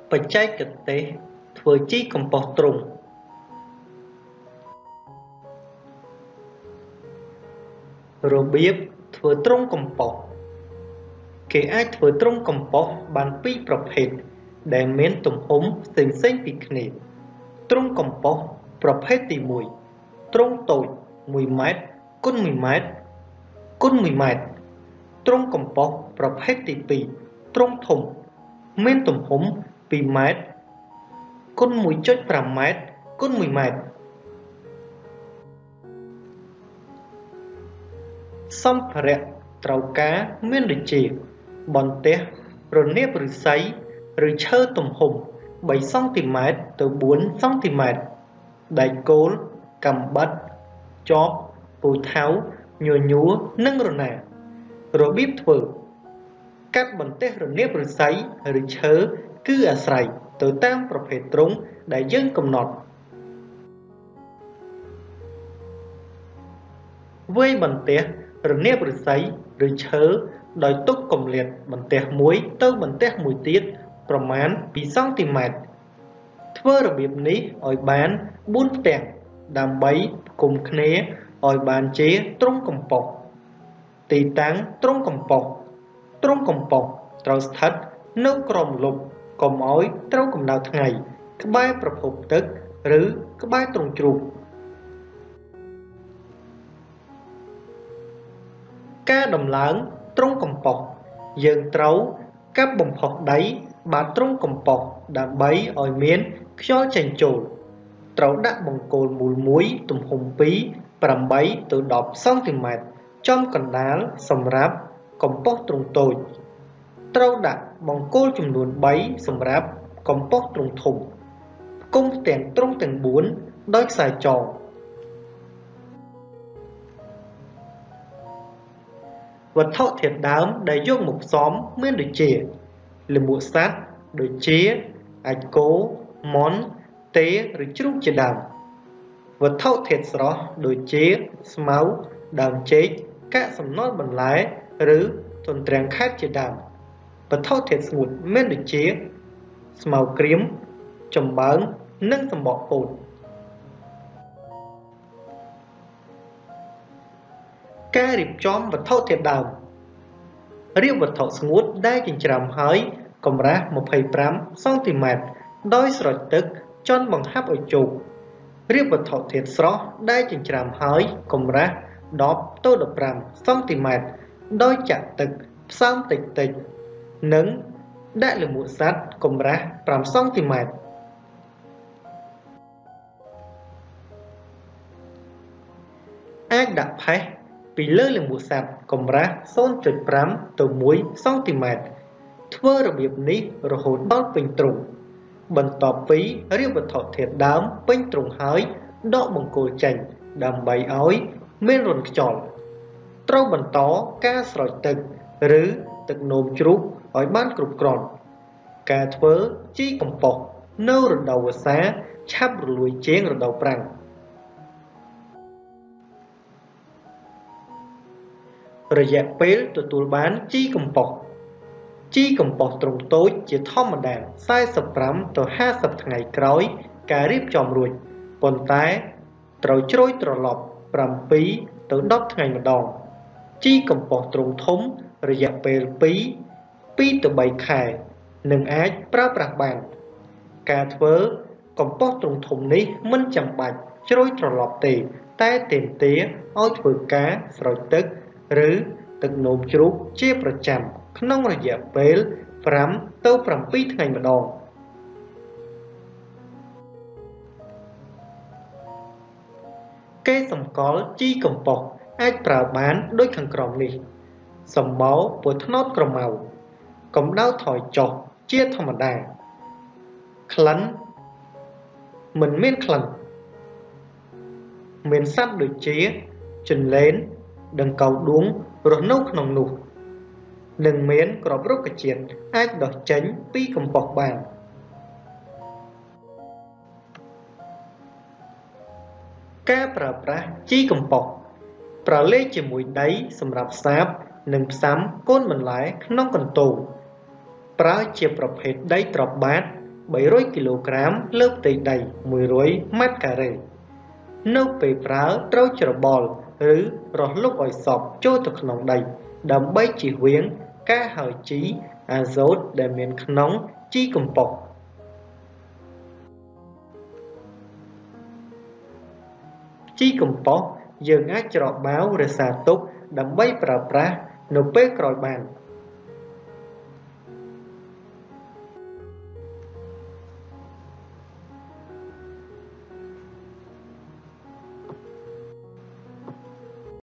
bạch chay cực tế vừa chi cầm bó trùng rồi biết vừa trông cầm bó kể ai vừa trông cầm bó bàn pi bọc hết để miễn tùm hống xinh xinh bị khỉ trông cầm bó bọc hết tì mùi trông tội 1 mét cún 1 mét cún 1 mét trông cầm bó bọc hết tì bì trông thùng miễn tùm hống 2 mét cún 1.5 mét cún 1 mét xong phạt trâu cá miễn được chỉ bọn tế rồi nếp rồi sấy rồi chơ tùm hùng 7 cm từ 4 cm đại côn cầm bắt chóp bù tháo nhùa nhúa nâng rồi nè rồi bíp thử các bọn tế rồi nếp rồi sấy rồi chơ cứ à sài từ tam bọc hệ trúng đại dân cầm nọt với bọn tế rồi nếp rồi sấy rồi chơ đòi túc cầm liệt bọn tế muối tới bọn tế mùi tiếtประมาณ 2 cm ធ្វើរបៀបនេះឲ្យបាន 4 ផ្ទាំងដើម្បីគុំគ្នាឲ្យបានជាទ្រុងកំប៉ុស្តទីតាំងទ្រុងកំប៉ុស្តត្រូវស្ថិតនៅក្រោមម្លប់កុំឲ្យត្រូវកម្ដៅថ្ងៃក្បែរប្រភពទឹកឬក្បែរទ្រុងជ្រូកការដំឡើងទ្រុងកំប៉ុស្តយើងត្រូវកាប់បំផុសដៃបាទទ្រុងកំប៉ុស្តដើម្បីឲ្យមានខ្យល់ចេញចូលត្រូវដាក់បង្គោលមូលមួយទំហំពី 8 ទៅ 10 សង់ទីម៉ែត្រចំកណ្ដាលសម្រាប់កំប៉ុស្តទ្រុងតូចត្រូវដាក់បង្គោលចំនួន 3 សម្រាប់កំប៉ុស្តទ្រុងធំផ្គុំទាំងទ្រុងទាំង 4 ដោយខ្សែចងវត្ថុធាតុដើមដែលយកមកផ្សំមានដូចជាលមួកសត្វដូចជាអាចគោមាន់ទេឬជ្រូកជាដើមវត្ថុធាតុស្រស់ដូចជាស្មៅដើមចេកកាកសំណល់បន្លែឬទន្ទ្រាំងខេត្តជាដើមវត្ថុធាតុស្ងួតមានដូចជាស្មៅក្រៀមចំបើងនិងសំបកពោតការរៀបចំវត្ថុធាតុដើមរៀបវត្ថុស្ងួតដែលចិញ្ច្រាំហើយកម្រាស់ 25 សង់ទីម៉ែត្រដោយស្រោចទឹកចន់បង្ហាប់ឲ្យជោគរៀបវត្ថុធាតុស្រស់ដែលចិញ្ច្រាំហើយកម្រាស់ 10 ទៅ 15 សង់ទីម៉ែត្រដោយចាក់ទឹកផ្សើមតិចៗនិងដាក់លមួកសត្វកម្រាស់ 5 សង់ទីម៉ែត្រអាចដាក់ផេះពីលើលមួកសត្វកម្រាស់ 0.5 ទៅ 1 សង់ទីម៉ែត្រធ្វើរបៀបនេះរហូតដល់ពេញទ្រុងបន្ទាប់ពីរៀបវត្ថុធាតុដើមពេញទ្រុងហើយដកបង្គោលចេញដើម្បីឲ្យមានរន្ធខ្យល់ត្រូវបន្តការស្រោចទឹកឬទឹកនោមជ្រូកឲ្យបានគ្រប់គ្រាន់ការធ្វើជីកំប៉ុស្តនៅរដូវវស្សាឆាប់រលួយជាងរដូវប្រាំងរយៈពេលទទួលបានជីកំប៉ុស្តជីកំប៉ុស្តទ្រុងតូចជាធម្មតា 45 ទៅ 50 ថ្ងៃក្រោយការរៀបចំរួចប៉ុន្តែត្រូវជ្រោយត្រឡប់ 7 ទៅ 10 ថ្ងៃម្ដងជីកំប៉ុស្តទ្រុងធំរយៈពេល 2 ទៅ 3 ខែនឹងអាចប្រើប្រាស់បានការធ្វើកំប៉ុស្តទ្រុងធំនេះមិនចាំបាច់ជ្រោយត្រឡប់ទេតែទាមទារឲ្យធ្វើការស្រោចទឹកឬទឹកនោមជ្រូកជាប្រចាំក្នុងរយៈពេល 5 ទៅ 7 ថ្ងៃម្ដងគេសម្គាល់ជីកំប៉ុស្តអាចប្រើបានដូចខាងក្រោមនេះសម្បោពណ៌ត្នោតក្រមៅកម្ដៅថយចុះជាធម្មតាក្លិនមិនមានក្លិនមានសត្វដូចជាចន្លេនដង្កូវដួងរស់នៅក្នុងនោះនិងមានក្របរុក្ខជាតិអាចដុះចេញពីកំប៉ុស្តបានការប្រើប្រាស់ជីកំប៉ុស្តប្រឡេកជាមួយដីសម្រាប់សាបនិងផ្សាំកូនបន្លែក្នុងកន្ទោងប្រើជាប្រភេទដីត្របាត 300 kg លើផ្ទៃដី100 ម៉ែត្រការ៉េនៅពេលប្រើត្រូវច្របល់ឬរស់លុបឲ្យសព្វចូលទៅក្នុងដីដើម្បីជៀសវាងការហើរជីអាហ្សូតដែលមានក្នុងជីកំប៉ុស្តជីកំប៉ុស្តយើងអាចច្របាវរក្សាទុកដើម្បីប្រើប្រាស់នៅពេលក្រោយបាន